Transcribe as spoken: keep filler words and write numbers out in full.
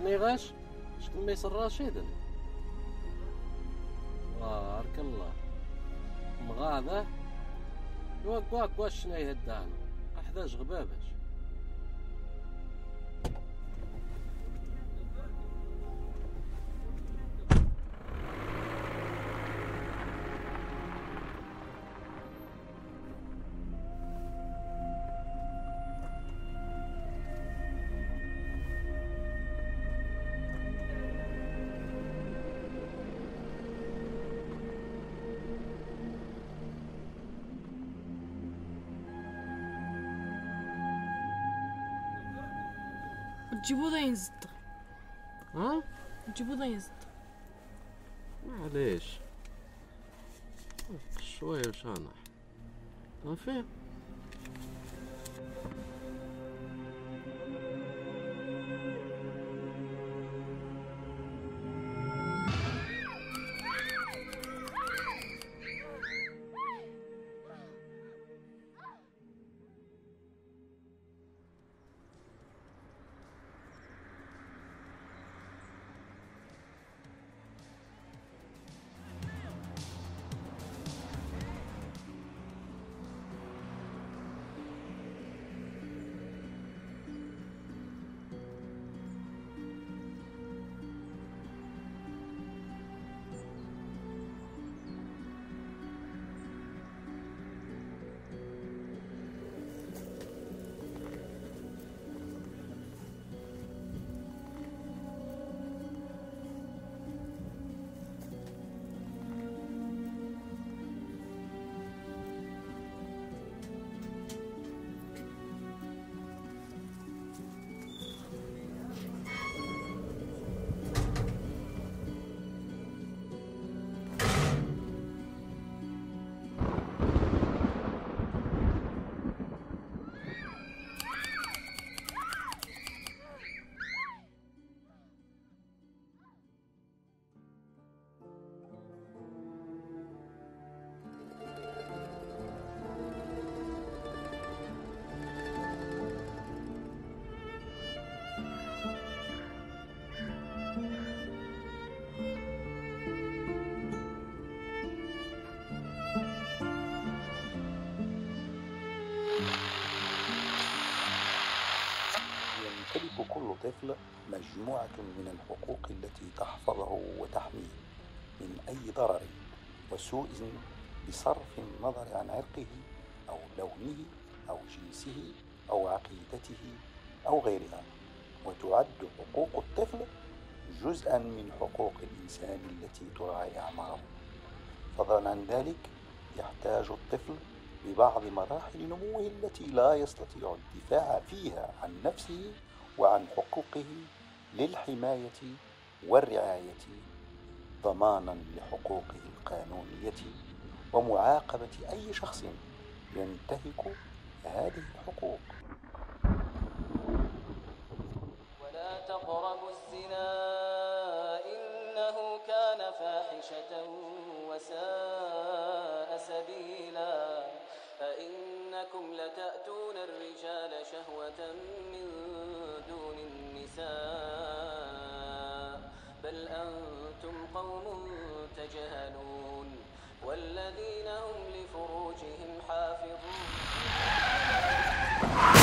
غاش شكون ما يسر رشيد بارك الله مغاضه واك واك واش شنو يهدانا احداش غباباش. تجيبو ذا ينزد ها تجيبو ذا ينزد معليش شويه وشانح طافي. يمتلك كل طفل مجموعة من الحقوق التي تحفظه وتحميه من أي ضرر وسوء بصرف النظر عن عرقه أو لونه أو جنسه أو عقيدته أو غيرها. وتعد حقوق الطفل جزءا من حقوق الإنسان التي تراعي أعماره. فضلا عن ذلك يحتاج الطفل ببعض مراحل نموه التي لا يستطيع الدفاع فيها عن نفسه وعن حقوقه للحماية والرعاية ضمانا لحقوقه القانونية ومعاقبة أي شخص ينتهك هذه الحقوق. ولا تقربوا الزنا إنه كان فاحشة وساء سبيلا أئنكم لتأتون الرجال شهوة من دون النساء بل أنتم قوم تجهلون والذين هم لفروجهم حافظون.